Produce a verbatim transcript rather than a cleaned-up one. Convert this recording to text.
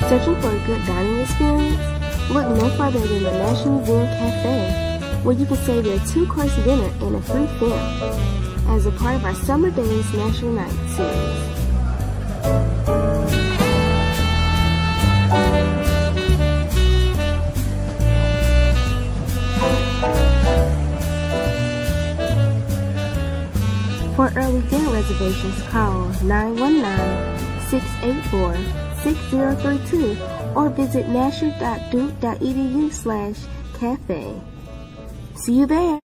Searching for a good dining experience? Look no further than the National Museum Café, where you can save your two-course dinner and a free film as a part of our Summer Days Nasher Nights series. For early dinner reservations, call nine one nine, six eight four, six zero three two or visit nasher dot duke dot e d u slash cafe. See you there!